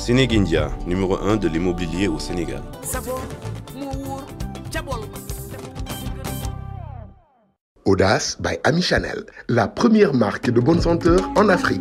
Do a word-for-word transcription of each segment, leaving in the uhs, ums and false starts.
Sénégindia, numéro un de l'immobilier au Sénégal. Audace by Ami Chanel, la première marque de bonne senteur en Afrique.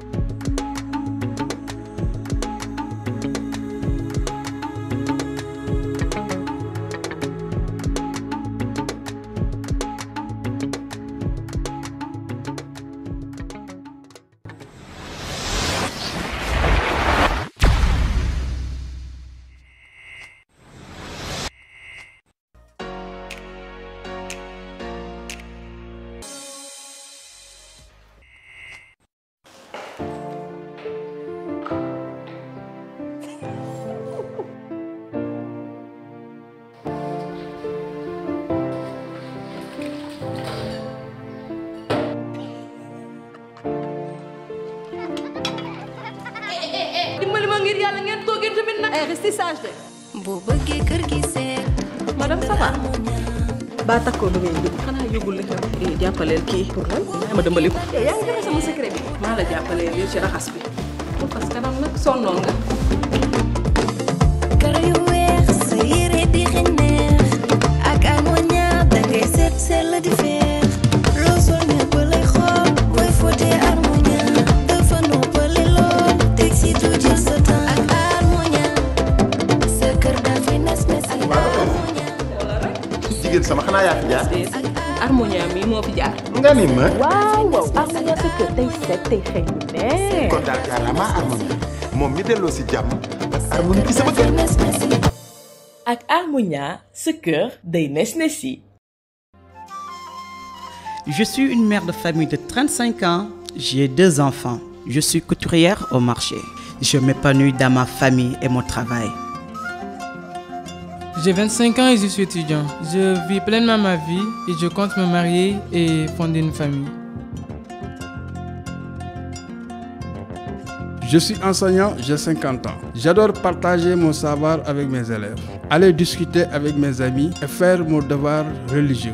Restez sage de. Madame, ça va? Ba takko lu ngeen dugg xanaa yóbbul la xew eh jàppaleel kii pour lan ma dëmbali ko eh yaa ngi joxe sama secret bi maa la jàppaleel yow ci raxas bi parce que kanam nag sonnoon nga kër yu weex sa yére di xeñ neex ak amoña dangay seet sell di feex loo sol ñëpp lay xool booy fóotee armoña dafa noppale lool teg si du jël sa temps ak armoña sa kër dafay nes nes jigéen sama xanaa yaa fi jaar. Harmonia mi moo fi jaar. nga ni ma. waaw waaw Harmonia sa kër tey set tey xëy na ne. kon daal jaaraama Harmonia moom mi delloo si jàmm ak Harmonia ci sama kër. ak Harmonia sa kër day nes nesi. Je suis une mère de famille de trente-cinq ans. J'ai deux enfants. Je suis couturière au marché. Je m'épanouis dans ma famille et mon travail. J'ai vingt-cinq ans et je suis étudiant. Je vis pleinement ma vie et je compte me marier et fonder une famille. Je suis enseignant, j'ai cinquante ans. J'adore partager mon savoir avec mes élèves, aller discuter avec mes amis et faire mon devoir religieux.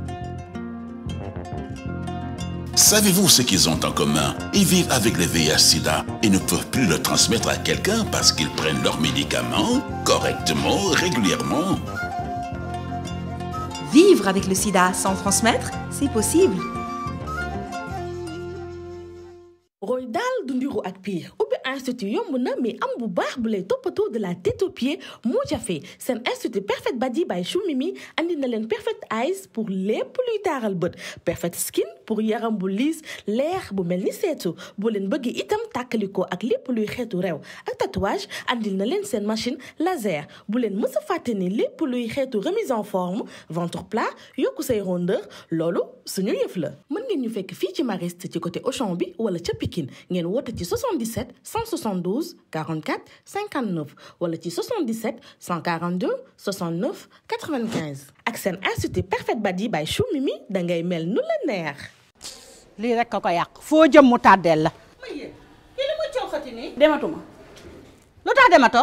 Savez-vous ce qu'ils ont en commun? Ils vivent avec le V I H sida et ne peuvent plus le transmettre à quelqu'un parce qu'ils prennent leurs médicaments correctement, régulièrement. Vivre avec le sida sans transmettre, c'est possible. roy daal du ndiru ak piir ubbi institut yomb na mais am bu baax bu lay toppatoo de la tête aux pieds moo jafe seen institut Perfect Body by Chou Mimi andi na leen Perfect Eyes pour lépp luy taaral bët Perfect Skin pour yaram bu liis leer bu mel ni seetu boo leen bëgg itam tàkkalikoo ak lépp luy xeetu rew ak tatouage andil na leen seen machine laser bu leen mës a fàtte ni lépp luy xeetu remise en forme ventre plat yokku say rondeur loolu suñu yëf la mën ngeen ñu fekk fii ci Mariste ci côté Auchan bi wala ca Pikine ngeen woote ci soixante-dix-sept cent soixante-douze quarante-quatre cinquante-neuf wala ci soixante-dix-sept cent quarante-deux soixante-neuf quatre-vingt-quinze ak seen institut Perfect Body by Chou Mimi dangay mel nu la neex. lii rek ka ko yàq foo jëm mu tàddeel la. ma yéen kii li ma coxati nii. dematuma lu tax dematoo.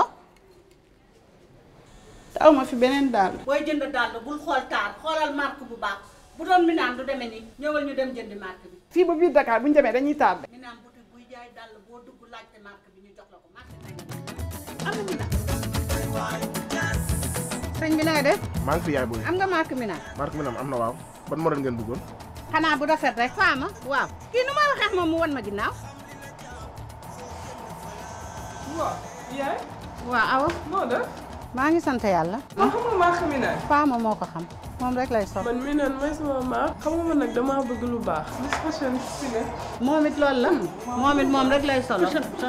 taw ma fi beneen daal. booy jënd daal bul xool taar xoolal marque bu baax bu doon mi naan du demee nii ñëwal ñu dem jëndi marque bi. fii ba biir Dakar bu ñu demee dañuy tardé. mi naan boutique buy jaay dàll boo dugg laajte marque bi ñu jox la ko marque am na mi naan. sëñ bi na nga def. maa ngi fi yaay booy. am nga marque mi naan. marque mi naan am na waaw ban modèle ngeen bëggoon. xanaa bu rafet rek faama waaw kii nu ma waxee moom mu wan ma ginnaaw. waaw yaay. waaw awa. moo def. maa ngi sant yàlla. man xam nga marque mi naan. faama moo ko xam moom rek lay sol. man mi naan mooy sama marque. xam nga man nag damaa bëgg lu baax. Miss Fashion si ne. moom it loolu la. moom it moom rek lay sol.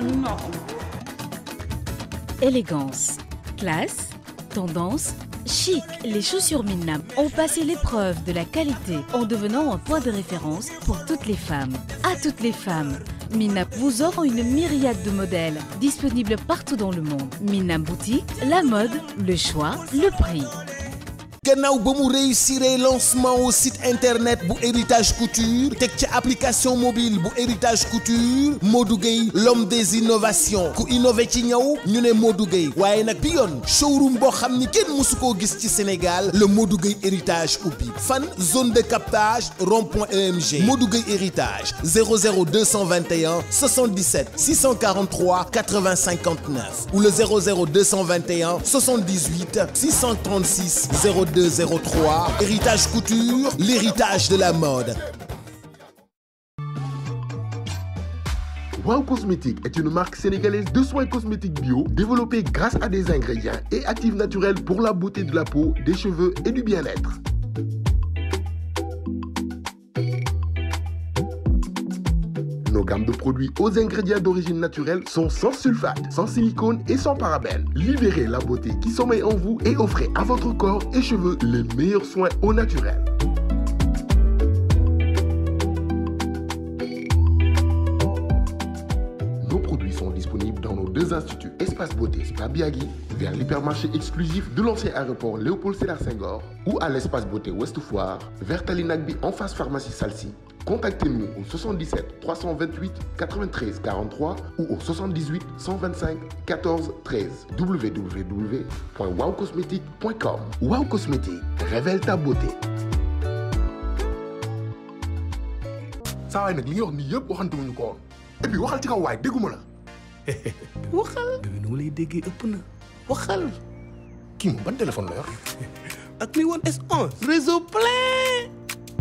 Élégance, classe, tendance, chic. Les chaussures Minnam ont passé l'épreuve de la qualité en devenant un point de référence pour toutes les femmes. À toutes les femmes, Minnam vous offre une myriade de modèles disponibles partout dans le monde. Minnam Boutique, la mode, le choix, le prix. gannaaw ba mu réussir lancement au site internet bu Héritage Couture teg ci application mobile bu Héritage Couture Modou Gueye l'homme des innovations ku innové ci ñaw ñu ne Modou Gueye waaye nag bi yoon showroom boo xam ni kenn mësu koo gis ci Sénégal le Modou Gueye Héritage ubbi fan zone de captage rond-point E M G Modou Gueye Héritage zéro zéro deux cent vingt et un soixante-dix-sept six cent quarante-trois quatre-vingts cinquante-neuf ou le zéro zéro deux cent vingt et un soixante-dix-huit six cent trente-six zéro deux zéro trois. Héritage Couture, l'héritage de la mode. Wow Cosmétique est une marque sénégalaise de soins cosmétiques bio développée grâce à des ingrédients et actifs naturels pour la beauté de la peau, des cheveux et du bien-être. Nos gammes de produits aux ingrédients d'origine naturelle sont sans sulfate, sans silicone et sans parabènes. Libérez la beauté qui sommeille en vous et offrez à votre corps et cheveux les meilleurs soins au naturel. Nos produits sont disponibles dans nos deux instituts Espace Beauté Spa Biagui, vers l'hypermarché exclusif de l'ancien aéroport Léopold Sédar Senghor ou à l'Espace Beauté Ouest Foire, vers Tali Nagbi en face pharmacie Salsi. Contactez-nous au soixante-dix-sept trois cent vingt-huit quatre-vingt-treize quarante-trois ou au soixante-dix-huit cent vingt-cinq quatorze treize. w w w point wow cosmétique point com. Wow Cosmétique, révèle ta beauté. saa waay nag li nga wax nii yëpp waxante wuñu ko woon et puis waxal ci kaw waay dégguma la. waxal. bébé nu ma lay déggee ëpp na waxal. kii moom ban téléphone la yor. ak Mi One S onze réseau plein.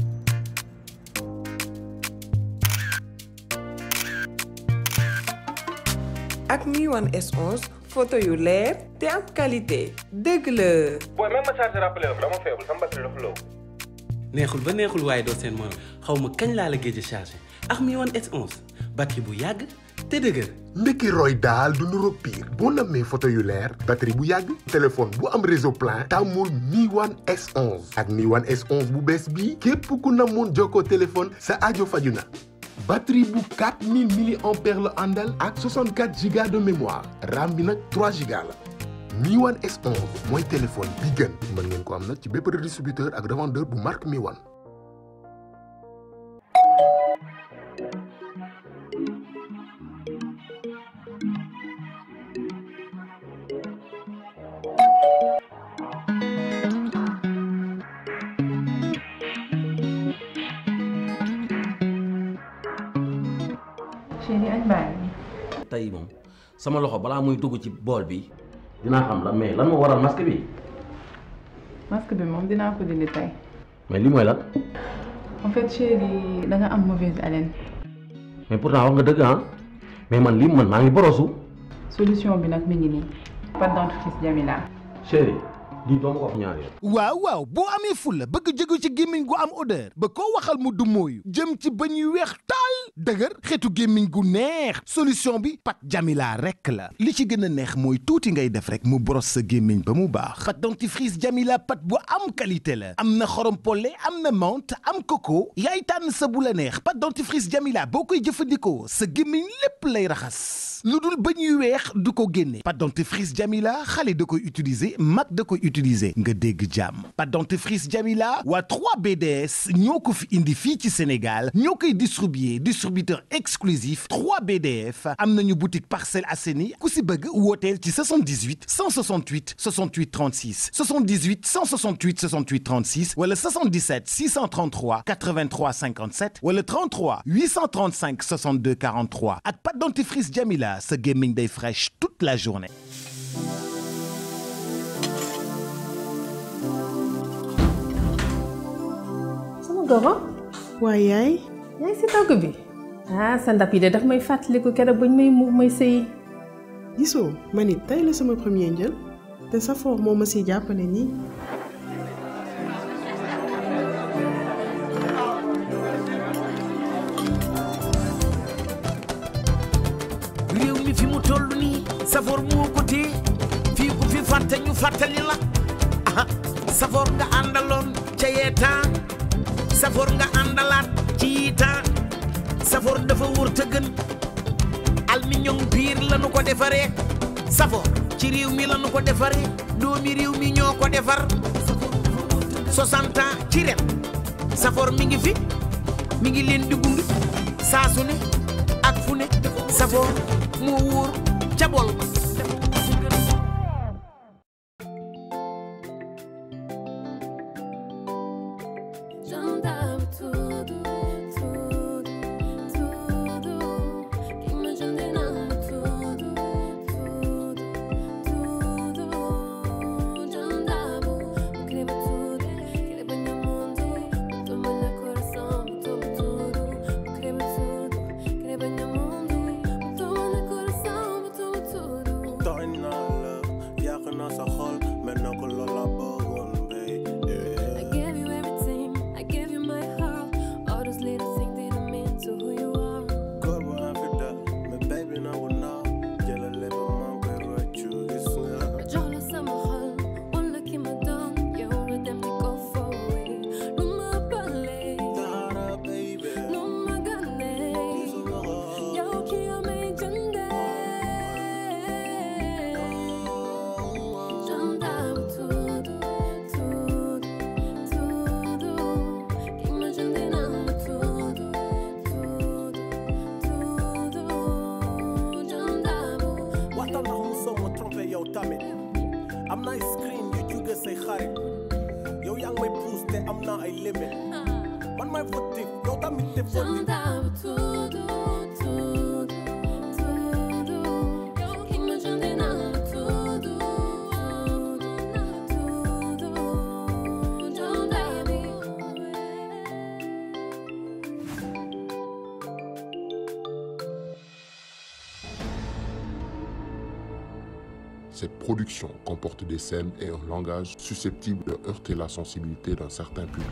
ak Mi One S onze photo yu leer te am qualité dëgg la. booy même ma chargé rappelé la dama faible sama batterie dafa low. neexul ba neexul waaye doo seen morom xaw ma kañ laa la géej a chargé ak Mi One S onze batterie bu yàgg te dëgër. ndekki roy daal du nuro pire boo namee photo yu leer batterie bu yàgg téléphone bu am réseau plein tàmmul Mi One S onze ak Mi One S onze bu bees bii képp ku namoon jokkoo téléphone sa aajo faju na. batterie bu quatre mille milliampères la àndal ak soixante-quatre giga de mémoire RAM bi nag trois giga la. Mi One S onze mooy téléphone bi gën mën ngeen ko am nag ci bépp redistributeur ak revendeur bu marque Mi One. chéri añ baa ngi. tey moom sama loxo balaa muy dugg ci bool bi dinaa xam lan mais lan moo waral masque bi. masque bi moom dinaa ko dindi tey. mais lii mooy lan. en fait chéri da nga am mauvaise haleine. mais pourtant wax nga dëgg ah mais man lii man maa ngi borosu. solution bi nag mi ngi nii. pâte dentifrice Jamila. chéri lii doo ma ko wax ñaari yoon. waaw waaw boo amee fulla bëgg jóge ci gémmiñ gu am odeur ba koo waxal mu du mooyu jëm ci bëñ yu weex taal dëgër xeetu gémmiñ gu neex solution bi pâte Jamila rek la li ci gën a neex mooy tuuti ngay def rek mu brosse sa gémmiñ ba mu baax pâte dentifrice Jamila pâte bu am qualité la am na xorom polle am na menthe am coco yaay tànn sa bu la neex pâte dentifrice Jamila boo koy jëfandikoo sa gémmiñ lépp lay raxas lu dul bëñ yu weex du ko génne pâte dentifrice Jamila xale da koy utiliser mag da koy utiliser nga dégg jàmm pâte dentifrice Jamila waa trois B D S ñoo ko fi indi fii ci Sénégal ñoo koy distribuer distributeur exclusif trois B D F am nañu boutique Parcelles Assainies ku si bëgg wooteel ci soixante-dix-huit cent soixante-huit soixante-huit trente-six soixante-dix-huit cent soixante-huit soixante-huit trente-six wala soixante-dix-sept six cent trente-trois quatre-vingt-trois cinquante-sept wala trente-trois huit cent trente-cinq soixante-deux quarante-trois ak pâte dentifrice Jamila sa gémmiñ day fraîche toute la journée. Goro waaye yaay yaay si togg bi ah sa ndab yi de daf may fàttaliku keroog bañ may muur may sëyi gisoo ma nit tey la sama premier njël te Safor moo ma si jàppale nii réew mi fi mu toll nii Safor moo ko téye fii ku fi fàtte ñu fàttali la aha Safor nga àndaloon ca yeetaan Safor nga àndalaat ci yiitaan Safor dafa wóor te gën aluminium biir lañu ko defaree Safor ci réew mi lañu ko defaree doomi réew mi ñoo ko defar soixante ans ci ren Safor mi ngi fi mi ngi leen di gunge saa su ne ak fu ne Safor moo wóor ca bool ba. am na ay screen yu jóge say xarit yow yaa ngi may pousse te am na ay limit man may fautif yow tamit te fautif Cette production comporte des scènes et un langage susceptibles de heurter la sensibilité d'un certain public.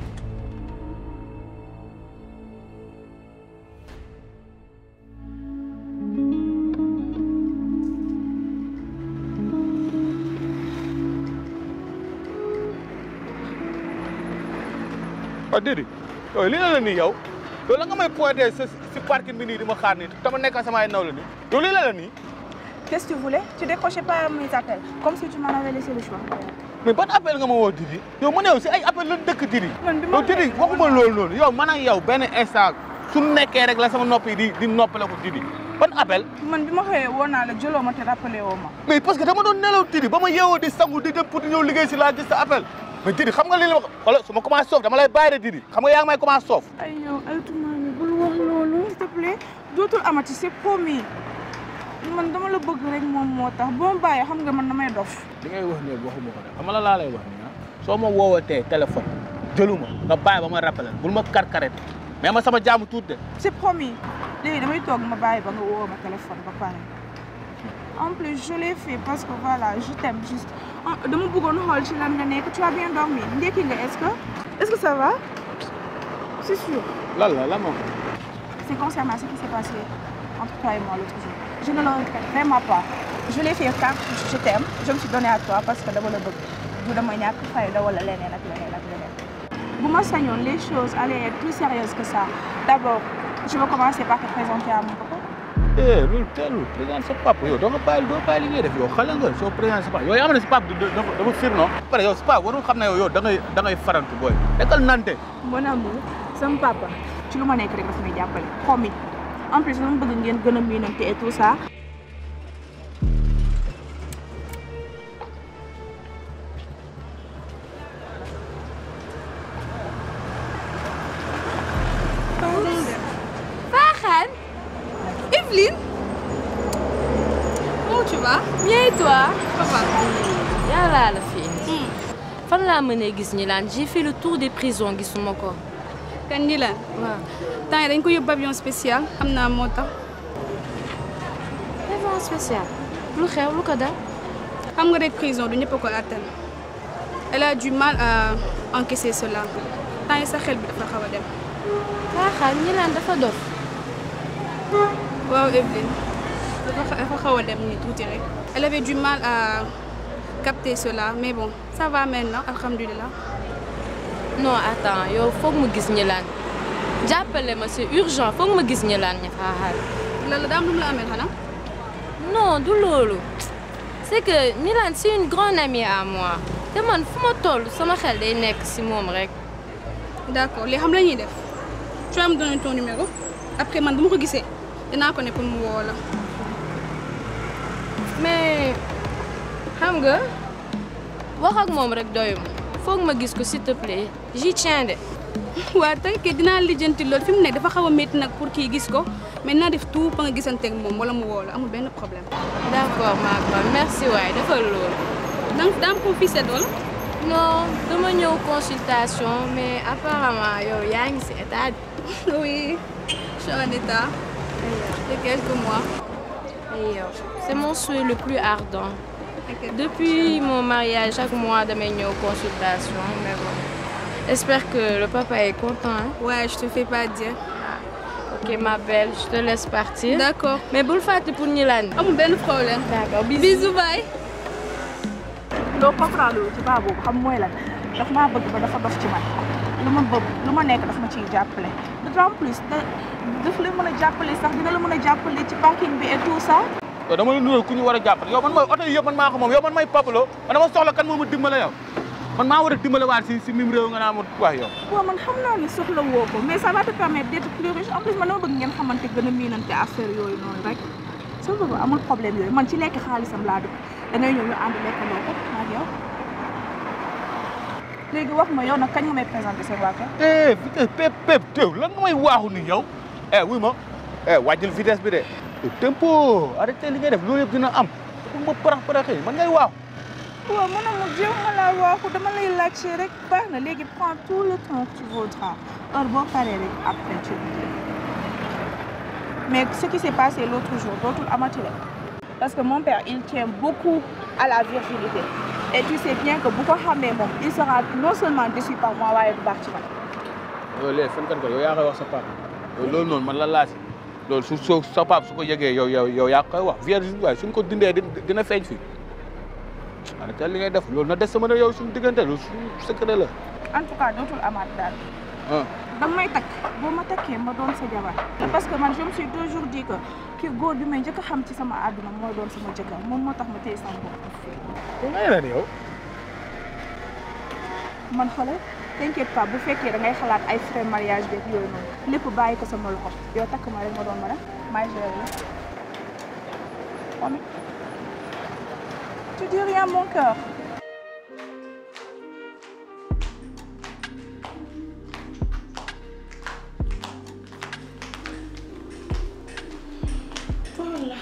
ah Didi yow li la nii yow yow la nga may pointé si parking bi nii di ma xaar nii dama nekk samay naw la nii yow li la nii. Qu'est-ce que tu voulais? Tu décrochais pas mes appels, comme si tu m'en avais laissé le choix. Mais ban appel nga ma woo Didi yow ma ne yow si ay appel lan dëkk Didi. man bi ma yow Didi waxuma loolu noonu yow man ak yow benn instant su nekkee rek la sama nopp yi di di noppale ko Didi ban appel. man bi ma xëyee woo naa la jëloo ma te rappelé woo ma. mais parce que dama doon nelaw Didi ba ma yeewoo di sangu di dem pour ñëw liggéey si laa gis sa appel mais Didi xam nga li la wax wala su ma commencé soof dama lay bàyyi de Didi xam nga yaa ngi may commencé soof. ay yow ay tumaani bul wax loolu s'il te plaît dootul amati c'est promis. man dama la bëgg rek moom moo tax boo ma bàyyee xam nga man damay dof. li ngay wax nii waxuma ko de xam nga la laa lay wax nii ah soo ma woowatee téléphone jëluma nga bàyyi ba ma rappelé bul ma karkaret mais ma sama jaamu tuut de. c'est promis léegi damay toog ma bàyyi ba nga woo ma téléphone ba pare en plus je l'ai fait parce que voilà je t'aime juste dama bëggoon xool ci lan nga nekk tu as bien dormi ndekki nga est-ce que est-ce que ça va c'est sûr. lan la lan moom. c'est concernant ce qui s'est passé entre toi et moi l'autre jour. Je ne le regrette vraiment pas. Je l'ai fait car je t'aime. Je me suis donnée à toi parce que dama la bëgg. du dama ñàkk fayda wala leneen ak leneen ak leneen. bu ma sañoon les choses allaient être plus sérieuses que ça. D'abord, je vais commencer par te présenter à mon papa. eh loolu teelul présenter sa papa yow doo nga bàyyi doo bàyyi li ngay def yow xale nga soo présenter sa papa yow yaa ma ne sa papa dafa fir non. pare yow sa papa warul xam ne yow yow da ngay da ngay farantu booy. nekkal nante. Mon amour sama papa ci lu ma nekk rek daf may jàppale promis. En plus, je veux que vous miinante et tout ça. Farhan, Evelyne, comment tu vas? Bien et toi? Papa. Yàlla la fi. Fan laa mënee gis Gnilane, j'ai fait le tour des prisons gisuma ko. Kan Gnilane? Waaw. Temps yi dañ ko yóbbu avion spécial xam naa moo tax. Avion spécial lu xew lu ko dal. xam nga rek prison du ñëpp a ko attan. Elle a du mal à encaisser cela. temps yi sa xel bi dafa xaw a dem. Waaw Gnilane dafa dof. waaw Evelyne dafa xaw a dem nii tuuti rek. Elle avait du mal à capter cela mais bon ça va maintenant alhamdulilah. Non attends yow foog mu gis Gnilane. jàppale ma c'est urgent foog ma gis Gnilane ña xaaxaar. lan la daam lu mu la amee xanaa. non du loolu c'est que Gnilane c'est une grande amie à moi te man fu ma toll sama xel day nekk si moom rek. d'accord li xam la ñuy def tu vas me donner ton numéro après man bu ma ko gisee dinaa ko ne pour mu woo la. mais xam nga wax ak moom rek doyuma foog ma gis ko s'il te plaît j'y tiens de. waaw t'inquiète dinaa lijjanti loolu fi mu nekk dafa xaw a métti nag pour kii gis ko mais naa def tout ba nga gisanteeg moom wala mu woo la amul benn problème. d'accord ma grande merci waay defal loolu. donc daa am ko fii sedd wala. non dama ñëw consultation mais apparemment yow yaa ngi si état bi. oui je suis en état. de quelques mois. et yow c'est mon souhait le plus ardent. Depuis mon mariage, chaque mois, je vais en consultation, mais bon. J'espère que le papa est content. Hein? Ouais, je te fais pas dire. Ok, ma belle, je te laisse partir. D'accord. Mais boule faites pour Nilan. Oh, mon bel problème. D'accord, bisous. Bisous, bye. doo comprendre ci baa boobu xam mooy lan daf maa bëgg ba dafa dof ci man lu ma bëgg lu ma nekk daf ma ciy jàppale d'autant plus daf la mën a jàppale sax dina la mën a jàppale ci parking bi et tout ça. yow dama la nuyoo ku ñu war a jàppale yow man mooy oto yi yëpp man maa ko moom yow man may Pablo man dama soxla kan moo ma dimbale yow man maa war a dimbale waat si si mim réew nga naa ma wax yow. waaw man xam naa ni soxla woo ko mais ça va te permettre d'être plus riche en plus man dama bëgg ngeen xamante gën a miinante affaire yooyu noonu rek soo bëgg amul problème yooyu man ci lekk xaalisam laa dugg da ngay ñëw ñu ànd lekkandoo ko ak yow. léegi wax ma yow nag kañ nga may présenté seen waa kër. eh vitesse pep pep teew lan nga may waaxu ni yow eh wuy ma eh wàññil vitesse bi de tempo arrêté li ngay def loolu yëpp dina am pour ma parax paraxee man ngay waaxu. waaw man ma jéem ma laa waaxu dama lay laajte rek baax na léegi prends tout le temps que tu voudras heure boo paree rek après tu mais ce qui s'est passé l'autre jour dootul amati la parce que mon père il tient beaucoup à la virginité. Et tu sais bien que bu ko xamee moom il sera non seulement déçu par moi waaye du baax ci man. loolu léegi fan kan ko yow yaa koy wax sa papa loolu noonu man la laasi loolu su soo sa papa su ko yëgee yow yow yow yaa koy wax vierge waaye suñ ko dindee dina feeñ fii arrêté li ngay def loolu na des sama ne yow suñu diggante loolu suñu secret la. en tout cas dootul amaat daal. ah. da may takk boo ma takkee ma doon sa jabar. parce que man je me suis toujours dit que kii góor bi may njëkk a xam ci sama àdduna mooy doon sama jëkkër moom moo tax ma téye sama bopp. bu ngay la ni yow. man xoolal t'inquiète pas bu fekkee da ngay xalaat ay frais mariage beeg yooyu noonu lépp bàyyi ko sama loxo yow takk ma rek ma doon ma def maay gérer la. tu dis rien mon cœur. Voilà.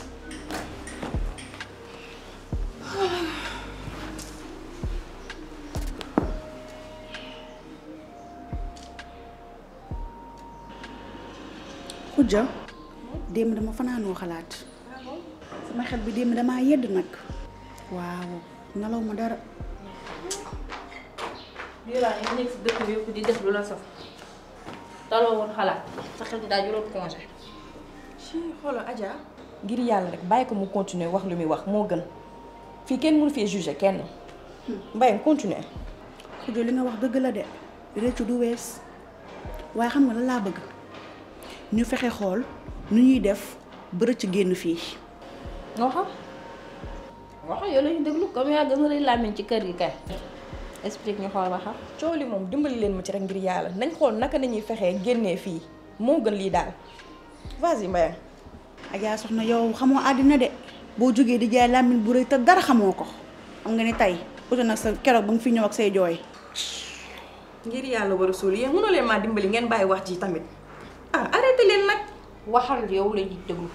Khoudia démb dama fanaanoo xalaat sama xel bi démb damaa yedd nag waaw nelaw ma dara. bii laa nga nekk si dëkk bi yëpp di def lu la saf taloo woon xalaat sa xel di daa juróom congé. ci xoolal Adja ngir yàlla rek bàyyi ko mu continuer wax lu muy wax moo gën fii kenn mënu fee juger kenn Mbaye continuer. Khoudia li nga wax dëgg la de réccu du wees waaye xam nga la laa bëgg ñu fexe xool nu ñuy def bërëb ci génn fii. nga xam wax yow la ñu déglu comme yaa gën a rëy làmmiñ ci kër gi kay explique ñu xool ba xam. coow li moom dimbali leen ma ci rek ngir yàlla nañ xool naka nañuy fexee génnee fii moo gën lii daal vas-y Mbaye. Adja soxna yow xamoo àddina de boo jógee di jaay làmmiñ bu rëy te dara xamoo ko xam nga ne tey uta nag sa keroog ba nga fi ñëw ak say jooy. ngir yàlla war a suul yéen mënoo leen maa dimbali ngeen bàyyi wax ji tamit ah arrêté leen nag. waxal yow la ñuy déglu.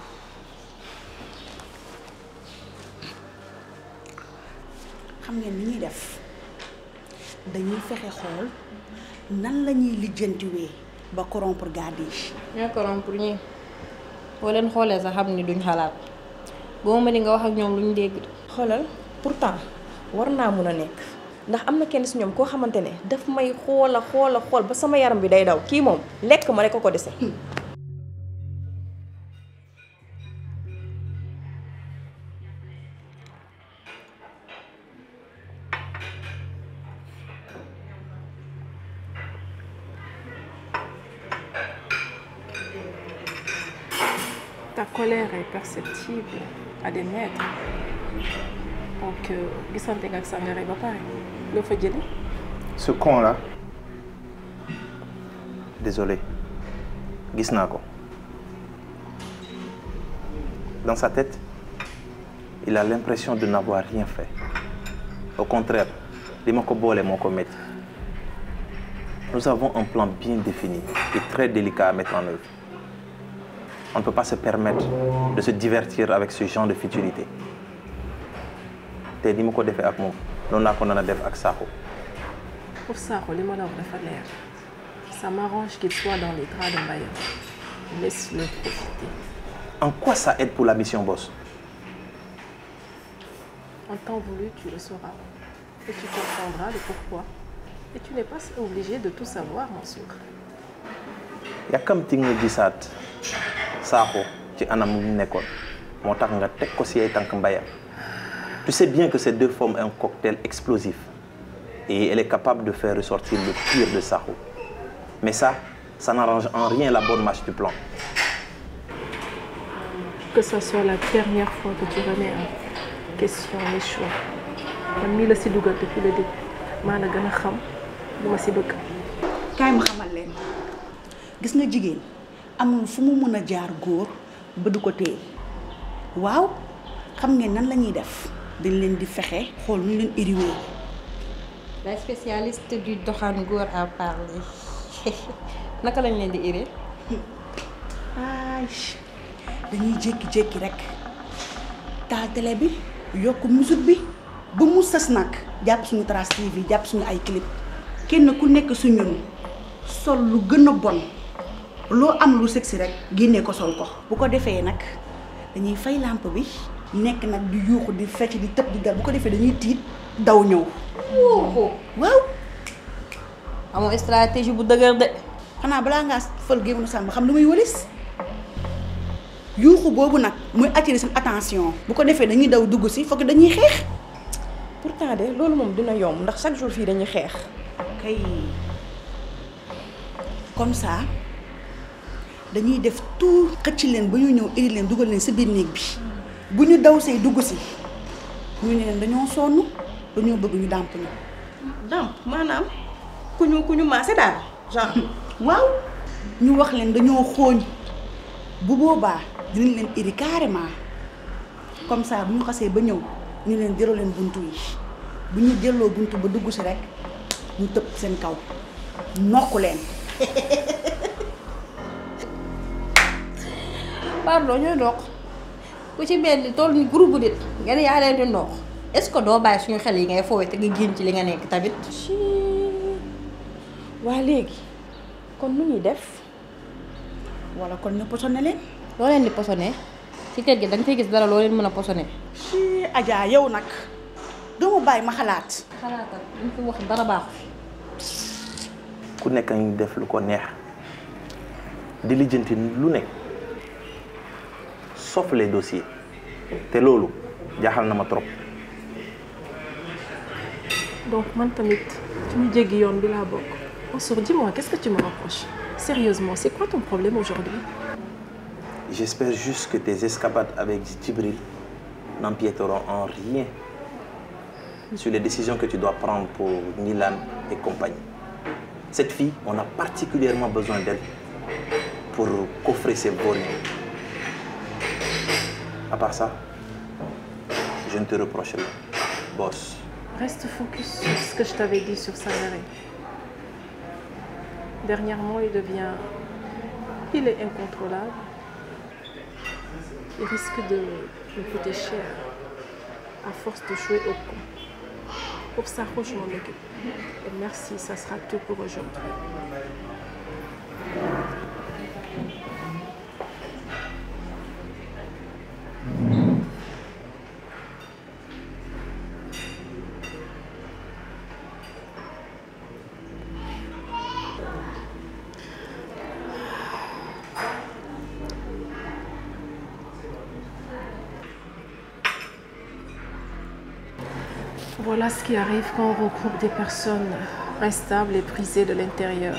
xam ngeen ni ñuy def dañuy fexe xool nan la ñuy lijjantiwee ba corrompre garde yi. ñoo corrompre ñii boo leen xoolee sax xam ni duñ xalaat boo ma di nga wax ak ñoom luñ dégg. xoolal pourtant war naa mun a nekk ndax am na kenn si ñoom koo xamante ne daf may xoola xoola xool ba sama yaram bi day daw kii moom lekk ma rek ko ko dese. Ta colère est perceptible à des mètres. donc gisante nga ak Sangaré ba pare loo fa jëlee. Ce con là, désolé, gis naa ko. Dans sa tête, il a l'impression de n'avoir rien fait. Au contraire, li ma ko boole moo ko metti. Nous avons un plan bien défini et très délicat à mettre en œuvre. On ne peut pas se permettre de se divertir avec ce genre de futilité. te ni ma ko defee ak moom noonu laa ko nar a def ak Sakho. Pour Sakho li ma la wax dafa leer. Ça m'arrange qu'il soit dans les draps de Mbaye. Laisse-le profiter. En quoi ça aide pour la mission, boss? En temps voulu, tu le sauras. Et tu comprendras le pourquoi. Et tu n'es pas obligé de tout savoir, mon sucre. yàkkamti nga gisaat Sakho ci anam mu nekkoon moo tax nga teg ko si ay tànk Mbaye. Tu sais bien que ces deux forment un cocktail explosif. Et elle est capable de faire ressortir le pire de Sakho. Mais ça, ça n'arrange en rien la bonne marche du plan. Que ce soit la dernière fois que tu remets en question mes choix. Man mii la si dugal depuis le début. maa la gën a xam lu ma si bëgg. kaay ma xamal leen gis nga jigéen amul fu mu mën a jaar góor ba du ko téye waaw xam ngeen nan la ñuy def dañ leen di fexe xool nu leen iriwee. La spécialiste du doxaan góor à parler naka lañ leen di iri. ay dañuy jékki-jékki rek taal télé bi yokk musique bi ba mu sës nag jàpp suñu Trace T V jàpp suñu ay clip kenn ku nekk su ñun sol lu gën a bon loo am lu sexy rek génnee ko sol ko. bu ko defee nag dañuy fay lampe bi nekk nag di yuuxu di fecc di tëb di dal bu ko defee dañuy tiit daw ñëw. waaw. amoo stratégie bu dëgër de. xanaa balaa ngaa fël gémmu sàmm xam lu muy wëlis yuuxu boobu nag muy attirer seen attention bu ko defee dañuy daw dugg si foog dañuy xeex. pourtant de loolu moom dina yomb ndax chaque jour fii dañuy xeex. kay comme ça dañuy def tout xëcc leen ba ñu ñëw indi leen dugal leen si biir néeg bi bu ñu daw say dugg si ñu ne leen dañoo sonn dañoo bëgg ñu dàmp ñu. dàmp maanaam ku ñu ku ñu maase daal genre. waaw ñu wax leen dañoo xooñ bu boobaa dinañ leen iri carrément comme ça bu ñu xasee ba ñëw ñu leen jëloo leen buntu yi bu ñu jëloo buntu ba dugg si rek ñu tëb seen kaw nokku leen. pardon ñooy dox ku ci benn tool ni groupe nit nga ne yaa leen di ndox est-ce que doo bàyyi suñu xel yi ngay fooy te nga génn ci li nga nekk tamit. waa léegi kon nu ñuy def. wala kon ñu posone leen. loo leen di posone ci kër gi da nga fay gis dara loo leen mën a posone. ci Adja yow nag doo ma bàyyi ma xalaat. xalaatal ñu fi wax dara baaxu. ku nekk ñu def lu ko neex di lijjanti lu nekk sauf les dossiers te loolu jaaxal na ma trop. donc man tamit ci ñu jéggi yoon bi laa bokk. Mansour, dis-moi, qu'est-ce que tu me reproches? Sérieusement, c'est quoi ton problème aujourd'hui? J'espère juste que tes escapades avec Djibril n'empiéteront en rien sur les décisions que tu dois prendre pour Nilan et compagnie. Cette fille, on a particulièrement besoin d'elle pour coffrer ses bornes. À part ça, je ne te reproche rien, boss. Reste focus sur ce que je t'avais dit sur Sangaré. Dernièrement, il devient... Il est incontrôlable. Il risque de me coûter cher à force de jouer au con. Pour ça, je m'en occupe. Et merci, ça sera tout pour aujourd'hui. Voilà ce qui arrive quand on regroupe des personnes instables et brisées de l'intérieur.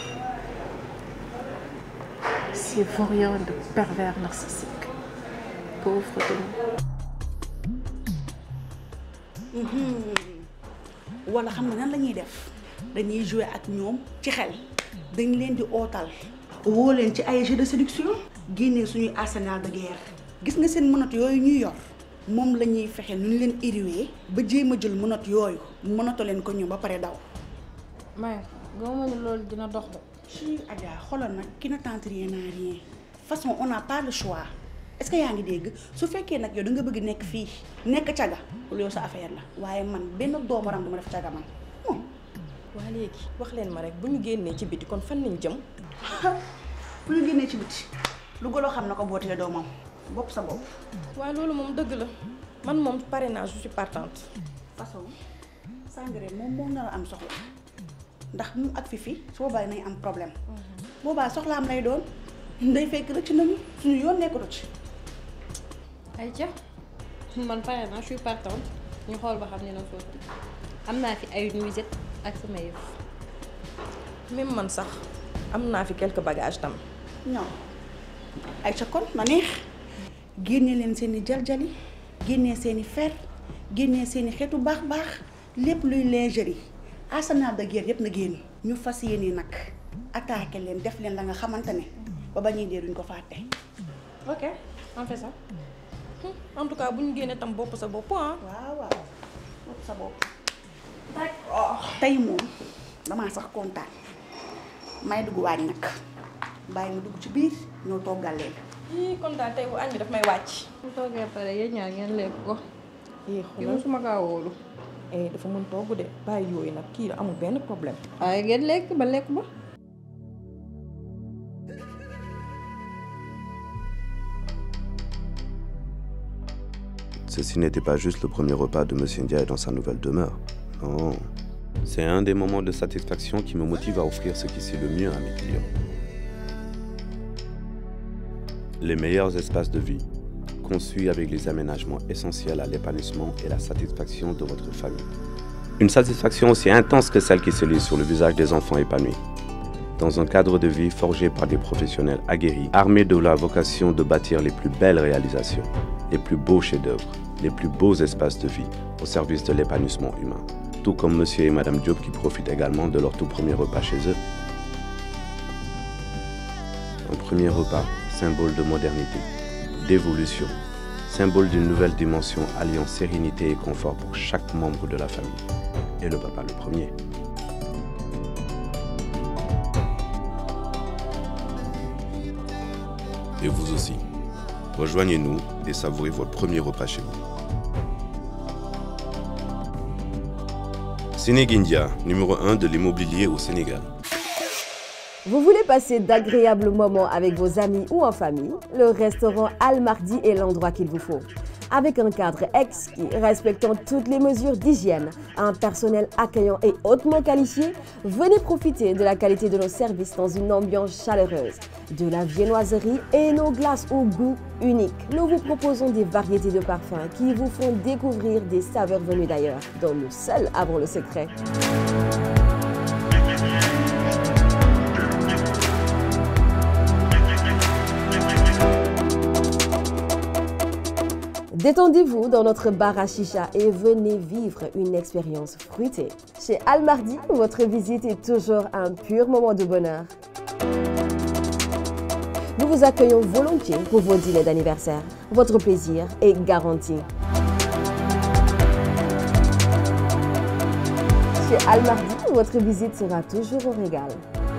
Ces vauriens de pervers narcissiques. Pauvres de nous. wala xam nga nan la ñuy def dañuy jouer ak ñoom ci xel dañ leen di ootal woo leen ci ay jeux de séduction génnee suñuy arsenal de guerre gis nga seen mënat yooyu ñuy yor moom la ñuy fexe nu ñu leen ériwee ba jéem a jël mënat yooyu mënato leen ko ñoom ba pare daw. mais gëmuma ne loolu dina dox de. ci Adja xoolal nag qui ne tente rien n'a rien de toute façon on n'a pas le choix est-ce que yaa ngi dégg su fekkee nag yow da nga bëgg nekk fii nekk caga loolu yow sa affaire la waaye man benn doomaram du ma def caga man moom. waa léegi wax leen ma rek bu ñu génnee ci biti kon fan lañ jëm. bu ñu génnee ci biti lu golo xam na ko bootee doomam bopp sa bopp. waaw loolu moom dëgg la man moom pare naa je suis partante. façon Sangaré moom moo nar a am soxla ndax mu ak Fifi su boobaa nañ am problème boobaa soxlaam lay doon nday fekk rek ci nañu suñu yoon nekkatu ci. ayca man pare naa je suis partante ñu xool ba xam ne na sotti am naa fi ay nuisette ak sama yëf. même man sax am naa fi quelques bagages tam. non ayca kon na neex génne leen seen i jaljali génnee seen i fer génnee seen i xeetu baax baax lépp luy lingerie arsenal de guerre yëpp na génn ñu fas yéene nag attaqué leen def leen la nga xamante ne ba ba ñuy dee duñ ko fàtte. ok on fait ça en tout cas bu ñu génnee tam bopp sa bopp ah. waaw waaw bopp sa bopp. tey moom damaa sax kontaan may dugg waañ nag bàyyi ma dugg ci biir ñoo toggal leen. ii kon daal tey bu añ bi daf may wàcc. bu toogee pare yéen ñaar ngeen lekk ko. ii xoolal musuma kaa wóolu. eh dafa mën togg de bàyyi yooyu nag kii la amul benn problème. waaye ngeen lekk ba lekk ba. Ceci n'était pas juste le premier repas de Monsieur Ndiaye dans sa nouvelle demeure. Non. C'est un des moments de satisfaction qui me motive à offrir ce qui c'est le mieux à mes clients. Les meilleurs espaces de vie, conçus avec les aménagements essentiels à l'épanouissement et la satisfaction de votre famille. Une satisfaction aussi intense que celle qui se lit sur le visage des enfants épanouis. Dans un cadre de vie forgé par des professionnels aguerris, armés de la vocation de bâtir les plus belles réalisations, les plus beaux chefs-d'œuvre, les plus beaux espaces de vie au service de l'épanouissement humain. Tout comme Monsieur et Madame Diop qui profitent également de leur tout premier repas chez eux. Un premier repas, symbole de modernité, d'évolution, symbole d'une nouvelle dimension alliant sérénité et confort pour chaque membre de la famille. Et le papa le premier. Et vous aussi, rejoignez-nous et savourez votre premier repas chez vous. Sénégindia, numéro un de l'immobilier au Sénégal. Vous voulez passer d'agréables moments avec vos amis ou en famille? Le restaurant Al Mardi est l'endroit qu'il vous faut. Avec un cadre exquis, respectant toutes les mesures d'hygiène, un personnel accueillant et hautement qualifié, venez profiter de la qualité de nos services dans une ambiance chaleureuse, de la viennoiserie et nos glaces au goût unique. Nous vous proposons des variétés de parfums qui vous font découvrir des saveurs venues d'ailleurs, dont nous seuls avons le secret. Détendez-vous dans notre bar à chicha et venez vivre une expérience fruitée. Chez Al Mardi, votre visite est toujours un pur moment de bonheur. Nous vous accueillons volontiers pour vos dîners d'anniversaire. Votre plaisir est garanti. Chez Al Mardi, votre visite sera toujours au régal.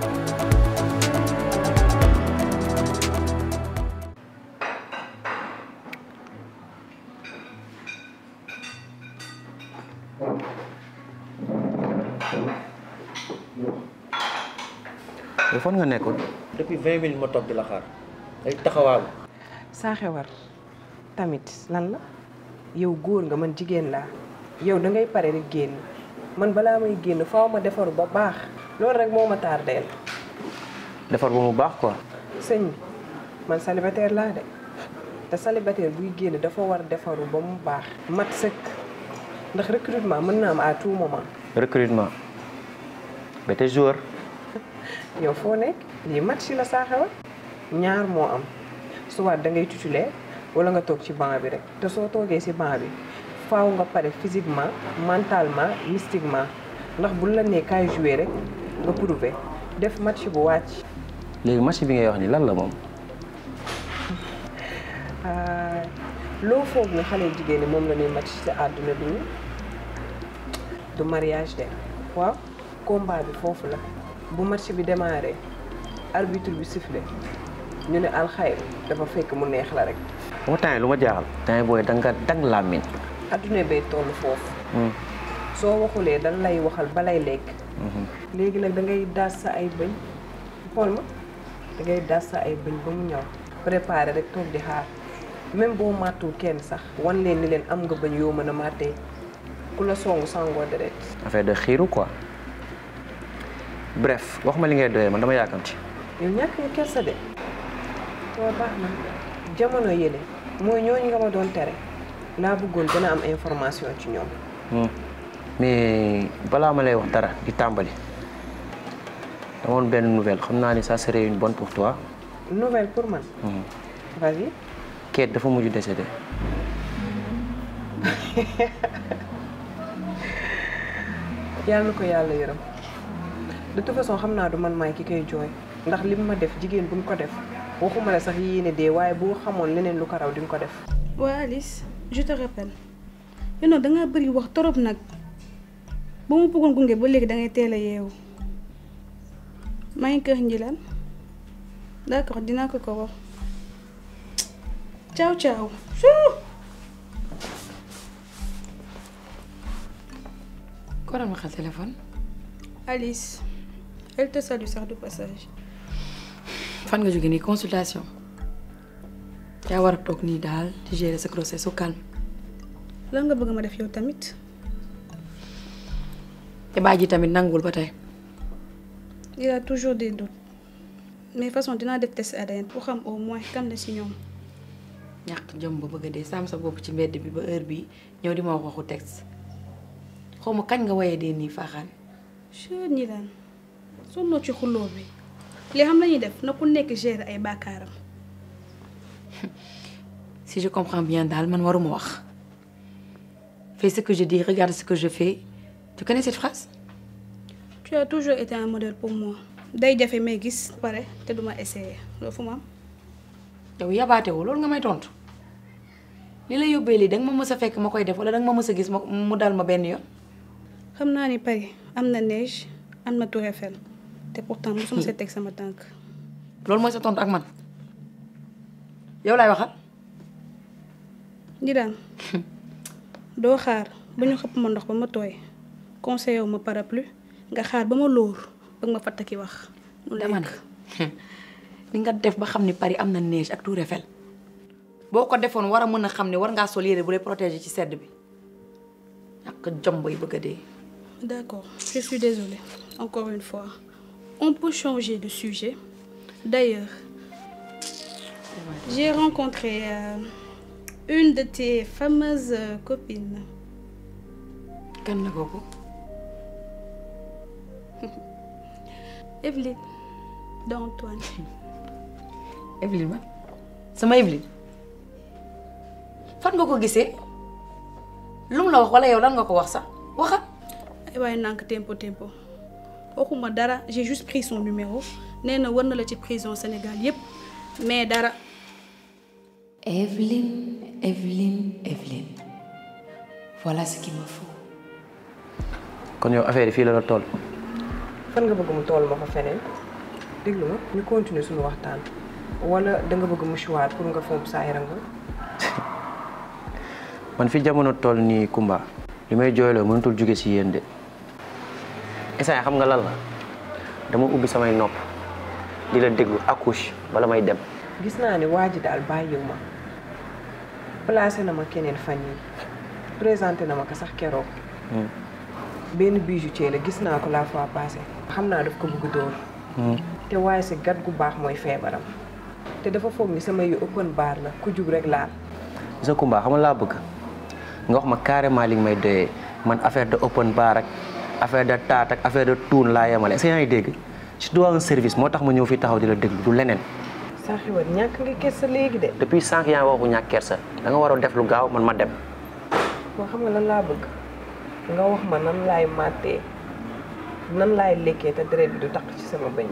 yow fan nga nekkoon depuis vingt minutes ma toog di la xaar ay taxawaalu. saa xewar tamit lan la yow góor nga man jigéen laa yow da ngay pare rek génn man balaa may génn faaw ma defaru ba baax loolu rek moo ma tardeel. defar ba mu baax quoi. sëñ bi man célibataire laa de te célibataire buy génn dafa war defaru ba mu baax mat sëkk ndax recrutement mën na am à tout moment. recrutement ba te joueur. yow foo nekk lii match la saa xewar ñaar moo am soit da ngay titulaire wala nga toog ci banc bi rek te soo toogee ci banc bi faaw nga pare physiquement mentalement mystiquement ndax bu la nee kaay jouer rek nga prouver def match bu wàcc. léegi match bi ngay wax ni lan la moom. loo foog ne xale jigéen ñi moom la ñuy match ci àdduna bi du mariage de waaw combat bi foofu la bu match bi démarré arbitre bi sifflé ñu ne alxayr dafa fekk mu neex la rek. ba temps lu ma jaaxal. temps booy da nga dang làmmiñ. adduna bay toll foofu. soo waxulee dañ lay waxal balay lekk. léegi nag da ngay daas sa ay bëñ xool ma da ngay daas sa ay bëñ ba mu ñëw préparé rek toog di xaar même boo màttul kenn sax wan leen ni leen am nga bëñ yoo mën a màttee ku la songu sangoo deret. affaire de xiiru quoi bref wax ma li ngay doyee man dama yaakamti. yow ñàkk nga kersa de waaw baax na jamono yële mooy ñooñu nga ma doon tere laa bëggoon gën a am information ci ñoom. mais balaa ma lay wax dara di tàmbali dama woon benn nouvelle xam naa ni ça serait une bonne pour toi. nouvelle pour man. vas-y. Kate dafa mujj décédé. yàlla na ko yàlla yërëm de toute façon xam naa du man maay ki koy jooy ndax li ma def jigéen bu mu ko def waxuma la sax yéene dee waaye boo xamoon leneen lu ko raw di nga ko def. waa Alice je te rappelle yow nag da ngaa bëri wax torop nag ba mu bëggoon gunge ba léegi da ngay teel a yeewu maa ngi kër Njilaan d'accord dinaa ko ko wax ciao ciao. Quoi dans mon téléphone? Alice, elle te salue ça de passage. Fan nga jóge nii consultation yaa war a toog nii daal di gérer sa grossesse au calme. lan nga bëgg ma def yow tamit. te baa ji tamit nanguwul ba tey. il a toujours des doutes mais façon dinaa def test A D N pour xam au moins kan la si ñoom. ñàkk jom ba bëgg a dee sàmm sa bopp ci mbedd bi ba heure bi ñëw di ma wax waxu texte xaw ma kañ nga wayee dee nii faaxaan. je ñi laan sonnoo ci xuloo bi li xam lañuy def na ku nekk gérer ay baakaaram. si je comprends bien daal man waruma wax. fais ce que je dis regarde ce que je fais tu connais cette phrase. tu as toujours été un modèle pour moi. day jafe may gis pare te duma essayer loolu fu ma am. yow yabaate woo loolu nga may tontu li la yóbbee lii danga ma mës a fekk ma koy def wala danga ma mës a gis ma mu dal ma benn yoon. xam naa ni Paris am na neige am na Tour Eiffel te pourtant mosuma see teg sama tànk. loolu mooy sa tontu ak man yow laay waxal. di daan doo xaar ba ñu xëpp ma ndox ba ma tooy conseillé wu ma parapluie nga xaar ba ma lóor bëgg ma fàttaki wax. mu dama ne li nga def ba xam ni Paris am na neige ak Tour Eiffel boo ko defoon war a mën a xam ne war ngaa sol yére bu lay protéger ci sedd bi ak jom bay bëgg a dee. D'accord, je suis désolée. Encore une fois, on peut changer de sujet. D'ailleurs, j'ai rencontré euh, une de tes fameuses euh, copines. Kan la kooku? Evelyne, d'Antoine. Evelyne ma sama Evelyne fan nga ko gisee lu mu la wax wala yow lan nga ko wax sax waxa. waaye nank tempo tempo waxuma dara j'ai juste pris son numéro nee na war na la ci prison Sénégal yépp mais dara. Evelyne Evelyne Evelyne voilà ce qu'il me faut. kon yow affaire yi fii la la toll. fan nga bëgg mu toll ma fa feneen déglu ma ñu continuer suñu waxtaan wala da nga bëgg mouchoir pour nga fomp saa yaram nga. man fi jamono toll nii Kumba li may jooyloo mënatul jóge ci yéen de. instant xam nga lan la dama ubbi samay nopp di la déglu accouche bala may dem. gis naa ne waa ji daal bàyyiw ma placé na ma keneen fan yi présenté na ma ko sax keroog. benn bijoutier la gis naa ko la fois passée. xam naa daf ko bëgg dóor. te waaye si gat gu baax mooy feebaram. te dafa foog ni sama yu open bar la ku jug rek laal. sa Kumba xam nga laa bëgg nga wax ma carrément li nga may doyee man affaire de open bar ak affaire de taat ak affaire de tuun laa yemale est-ce que yaa ngi dégg je dois un service moo tax ma ñëw fii taxaw di la déglu du leneen. saa xiwal ñàkk nga kersa léegi de. depuis sànq yaa ngi waxu ñàkk kersa da nga war a def lu gaaw man ma dem. moo xam nga lan laa bëgg nga wax ma nan laay màttee nan laay lekkee te deret bi du taq ci sama bañ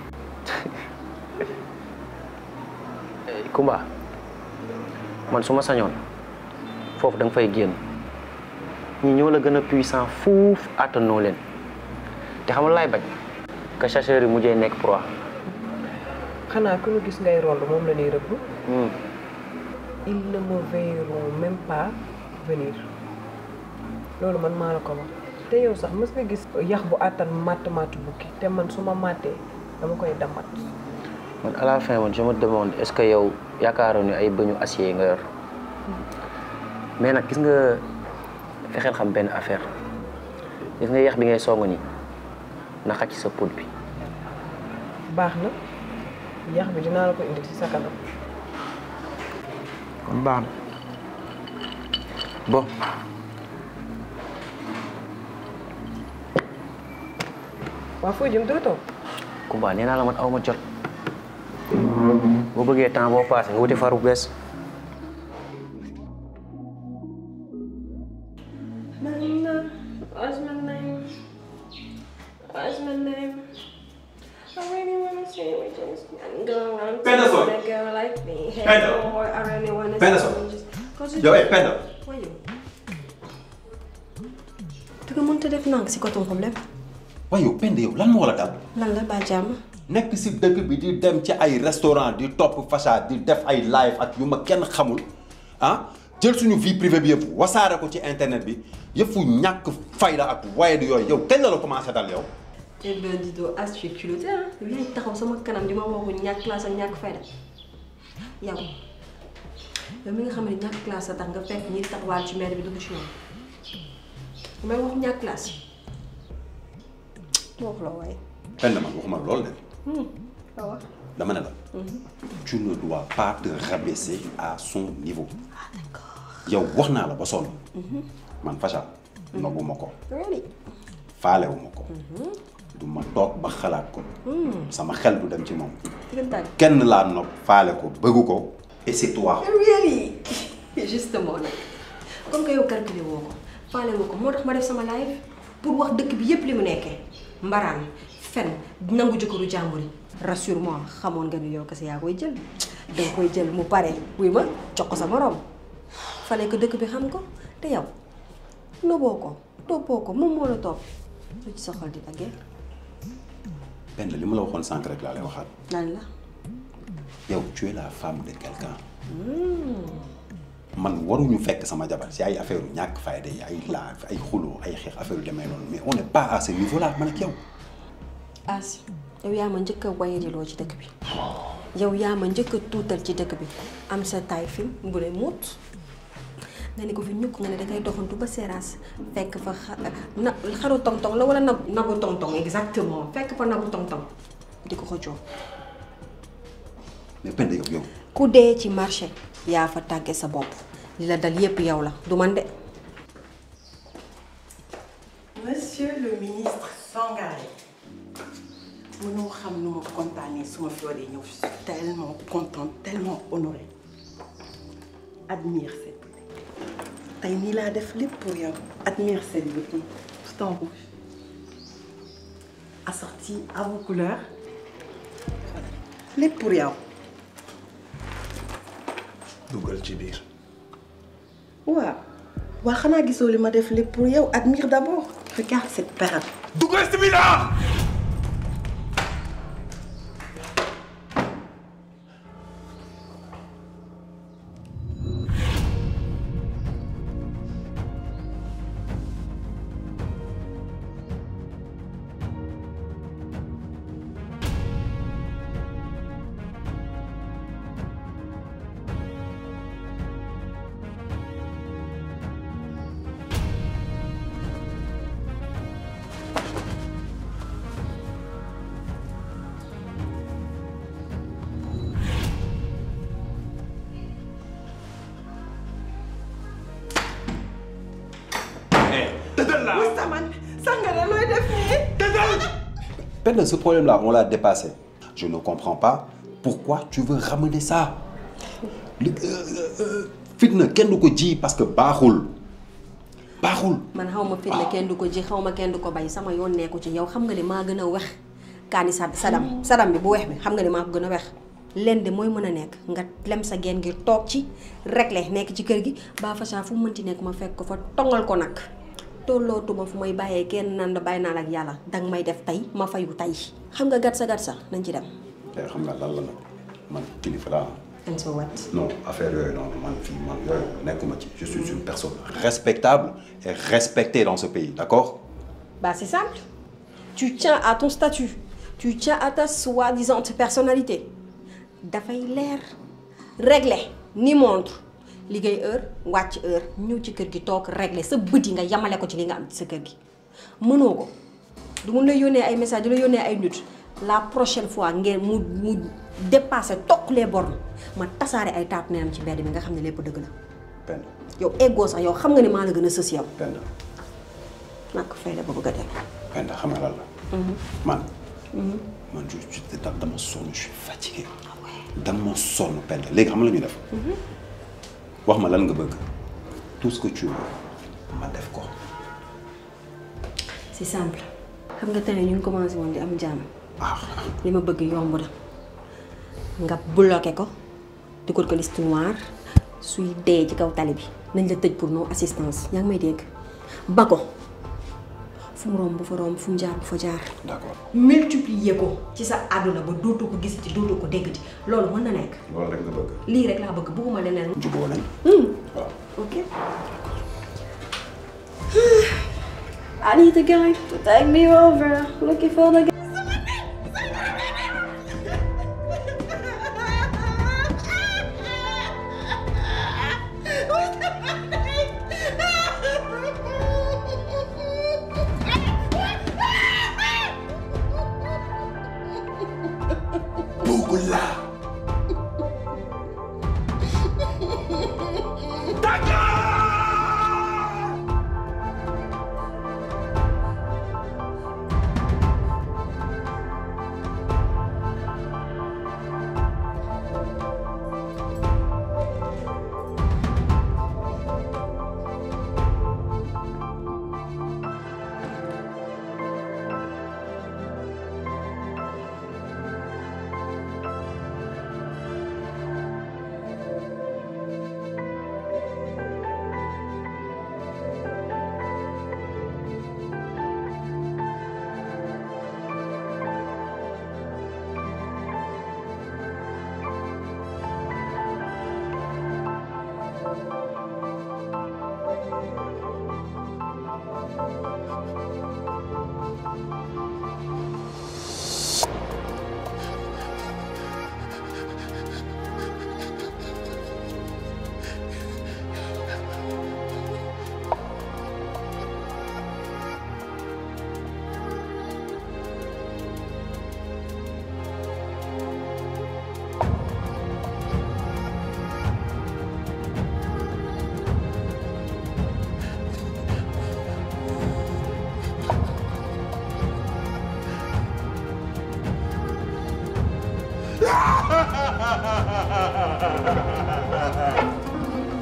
Kumba man su ma sañoon foofu da nga fay génn ñi ñoo la gën a puissant fuuf àttanoo leen te xamal laay bañ que chasseurs yi mujjee nekk proie. xanaa ku ñu gis ngay rond moom la ñuy rëbb. ils ne me verront même pas venir loolu man maa la ko wax te yow sax mës nga gis yax bu àttan matt matt bukki te man su ma màttee dama koy damat. man à la fin man je me demande est-ce que yow yaakaaroon ne ay bëñu acier nga yor mais nag gis nga fexeel xam benn affaire gis nga yax bi ngay song nii na xaj ci sa pot bi. baax na yax bi dinaa la ko indi ci sa kanam. kon baax na bon. waa foo jëm doo toog. Kumba nee naa la man aw ma jot boo bëggee temps boo paase nga wuti faru bees. What's my name? What's my name? I really wanna say we just go around Peterson. a girl like me. Hey, Peterson. boy, I really wanna Peterson. say we just. Cause Yo, hey, Penda. Why you? Tu nga mënta def nank si quoi ton problème? waaye yow Penda yow lan moo la dal. Lan la ba jàmm? nekk si dëkk bi di dem ci ay restaurant di topp façade di def ay live ak yu ma kenn xamul ah jël suñu vie privée bi yëpp wasaare ko ci internet bi yëfu ñàkk fayda ak waye di yooyu yow kañ la la commencé dal yow. Eh ben dis donc as tu es culotté hein? Yow yaa taxaw sama kanam di ma waxu ñàkk classe ak ñàkk fayda. Yow yow mi nga xam ne ñàkk classe a tax nga fekk ñi taxawaal ci mbedd bi dugg ci yoon. May wax ñàkk classe. wax la waaye. Penda man waxuma loolu de. waaw. dama ne la. tu ne dois pas te rabaisser à son niveau. Ah d'accord. yow wax naa la ba sonn. man Facha. nobbuma ko. Really? faalewuma ko. du ma toog ba xalaat ko. sama xel du dem ci moom. Dëggantaan. kenn laa nopp faale ko bëggu ko. et c'est toi. Really? Justement nag comme que yow calculé woo ko faale woo ko moo tax ma def sama live pour wax dëkk bi yépp li mu nekkee mbaraan fen nangu jëkkëru jàmbur yi rassure-moi xamoon nga ni yow kese yaa koy jël danga koy jël mu pare wuy ma jox ko sa morom fale ko dëkk bi xam ko te yow noboo ko toppoo ko moom moo la topp lu ci sa xol di daggee. Penda li ma la waxoon sànq rek laa lay waxaat. lan la. yow tu es la femme de quelqu'un. man waruñu fekk sama jabar si ay affaire yu ñàkk fayda yi ay laaj ay xuloo ay xeex affaire yu demee noonu mais on n'est pas à ce niveau là man ak yow. As yow yaa ma njëkk a wayadiloo ci dëkk bi yow yaa ma njëkk a tuutal ci dëkk bi am sa taay fi bu ne muut nga ne ko fi ñukk nga ne dangay doxantu ba seeraas fekk fa na xaru tong-tong la wala nag nagu tong-tong exactement fekk fa nagu tong-tong di ko ko jox. mais Penda yow yow. ku dee ci marché yaa fa tàgge sa bopp li la dal yépp yow la du man de. Monsieur le ministre Sangaré mënoo xam nu ma kontaanee su ma fi waree ñëw je suis tellement contente tellement honorée admire cette beauté tey nii laa def lépp pour yow admire cette beauté tout en rouge assorti à vos couleurs lépp pour yow. dugal ci biir. waaw waa xanaa gisoo li ma def lépp pour yow admire d'abord regarde cette perle. dugal ci biir ah. Penda, ce problème-là, on l'a dépassé. Je ne comprends pas pourquoi tu veux ramener ça. Fitna, kenn du ko ji parce que baaxul. baaxul. man xaw ma fitna kenn du ko ji xaw ma kenn du ko bay sama yoon nekku ci yow xam nga ne maa gën a wex kaani sa sadam sadam bi bu weex bi xam nga ne maa ko gën a wex leen de mooy mën a nekk nga lem sa geen ngir toog ci réglé nekk ci kër gi ba façon fu mu mënti nekk ma fekk ko fa tongal ko nag tollootuma fu may bàyyee kenn nan da bàyyi naa la ak yàlla danga may def tey ma fayu tey xam nga gat sa gat sa nañ ci dem. tey xam nga lan la nag man kilifa laa. and so what? non affaire yooyu noonu man fii man yooyu nekkuma ci je suis une personne respectable et respectée dans ce pays d'accord? Bah c'est simple. Tu tiens à ton statut. Tu tiens à ta soi-disant personnalité. dafay leer réglé ni montre liggéey heure wàcc heure ñëw ci kër gi toog réglé sa bët yi nga yamale ko ci li nga am ci sa kër gi mënoo ko du mun la yónnee ay message du la yónnee ay nit la prochaine fois ngeen mu mu dépassé toq les bornes ma tasaare ay taat neenam ci mbedd mi nga xam ne lépp dëgg la. Penda yow eggoo sax yow xam nga ne maa la gën a sës yow. Penda nak fay la ba bëgg a dem. Penda xam nga lan la. man. man je suis dama sonn je suis fatigué. dama sonn Penda léegi xam nga la ñuy def. wax ma lan nga bëgg tout ce que tu veux ma def ko. c'est simple xam nga tey ñu ngi commencé woon di am jàmm. li ma bëgg yomb na nga bloqué ko dugal ko liste noire suy dee ci kaw tali bi nañ la tëj pour non assistance yaa ngi may dégg ba ko fu mu romb bu fa romb fu mu jaar bu fa jaar. d'accord multiplier ko ci sa àdduna ba dootu ko gisati dootu ko déggati loolu mën na nekk. loolu rek nga bëgg. lii rek laa bëgg bëgguma leneen. jubóo nañ. waaw ok. I need a guy to take me over. Looking for the guy.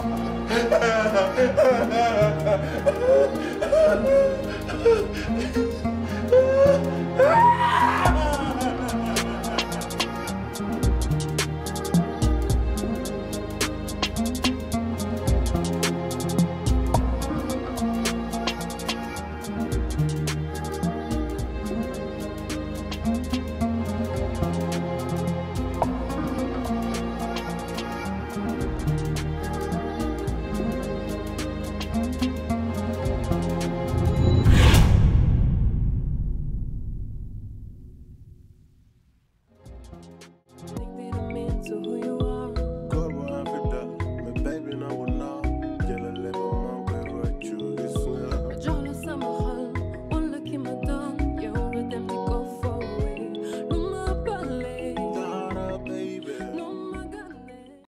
Ha ha ha ha!